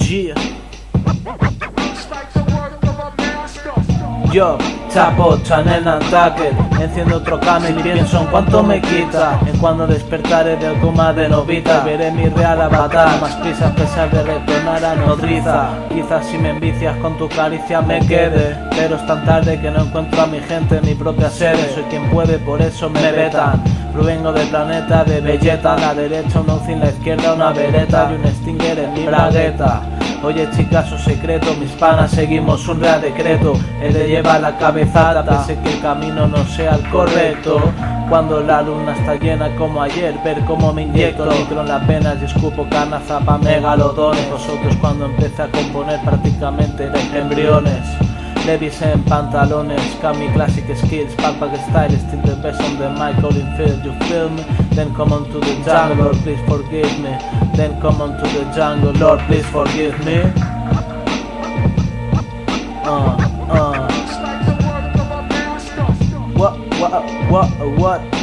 Yeah. Yo chapo Chanel Nantucket, enciendo otro came y pienso en cuánto me quita. En cuando despertaré del coma de novita, veré mi real avatar, más prisa a pesar de retornar a nodriza. Quizás si me envicias con tu caricia me quede, pero es tan tarde que no encuentro a mi gente en mi propia sede. Soy quien puede, por eso me vetan. Provengo del planeta de Vegeta, a la derecha un once, en la izquierda una vereta y un Stinger en mi bragueta. Oye chicas, su secreto, mis panas seguimos un real decreto, el de llevar la cabezada, pese que el camino no sea el correcto. Cuando la luna está llena como ayer, ver cómo me inyecto nitro en las venas y escupo carnaza pa' megalodones. Vosotros cuando empecé a componer prácticamente erais embriones. Levis en pantalones, Cami classic skills, Palpak style, still the best on the mic, all in field, you feel me? Then come on to the jungle, Lord please forgive me. Then come on to the jungle, Lord please forgive me. What?